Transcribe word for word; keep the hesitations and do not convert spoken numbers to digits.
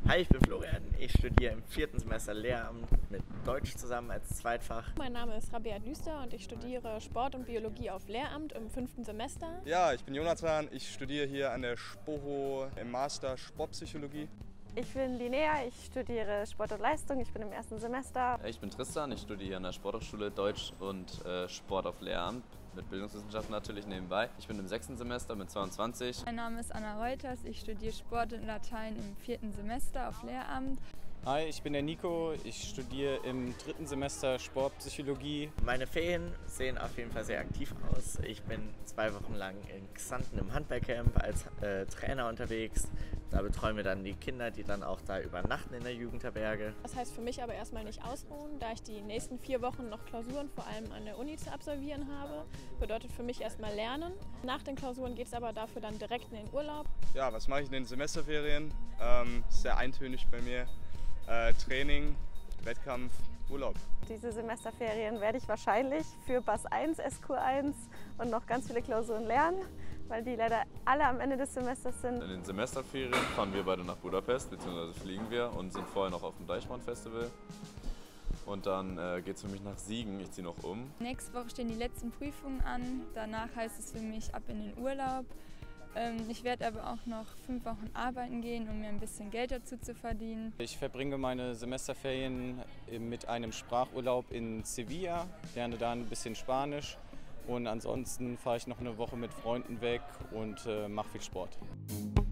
Hi, ich bin Florian. Ich studiere im vierten Semester Lehramt mit Deutsch zusammen als Zweitfach. Mein Name ist Rabea Düster und ich studiere Sport und Biologie auf Lehramt im fünften Semester. Ja, ich bin Jonathan. Ich studiere hier an der SPOHO im Master Sportpsychologie. Ich bin Linnea, ich studiere Sport und Leistung, ich bin im ersten Semester. Ich bin Tristan, ich studiere an der Sporthochschule Deutsch und äh, Sport auf Lehramt, mit Bildungswissenschaften natürlich nebenbei. Ich bin im sechsten Semester mit zweiundzwanzig. Mein Name ist Anna Reuters, ich studiere Sport und Latein im vierten Semester auf Lehramt. Hi, ich bin der Nico, ich studiere im dritten Semester Sportpsychologie. Meine Ferien sehen auf jeden Fall sehr aktiv aus. Ich bin zwei Wochen lang in Xanten im Handballcamp als äh, Trainer unterwegs. Da betreuen wir dann die Kinder, die dann auch da übernachten in der Jugendherberge. Das heißt für mich aber erstmal nicht ausruhen, da ich die nächsten vier Wochen noch Klausuren vor allem an der Uni zu absolvieren habe. Bedeutet für mich erstmal lernen. Nach den Klausuren geht es aber dafür dann direkt in den Urlaub. Ja, was mache ich in den Semesterferien? Ähm, sehr eintönig bei mir. Äh, Training, Wettkampf, Urlaub. Diese Semesterferien werde ich wahrscheinlich für B A S eins, S Q eins und noch ganz viele Klausuren lernen, weil die leider alle am Ende des Semesters sind. In den Semesterferien fahren wir beide nach Budapest, beziehungsweise fliegen wir und sind vorher noch auf dem Deichbrand-Festival. Und dann äh, geht es für mich nach Siegen, ich ziehe noch um. Nächste Woche stehen die letzten Prüfungen an, danach heißt es für mich ab in den Urlaub. Ich werde aber auch noch fünf Wochen arbeiten gehen, um mir ein bisschen Geld dazu zu verdienen. Ich verbringe meine Semesterferien mit einem Sprachurlaub in Sevilla, lerne da ein bisschen Spanisch und ansonsten fahre ich noch eine Woche mit Freunden weg und äh, mache viel Sport.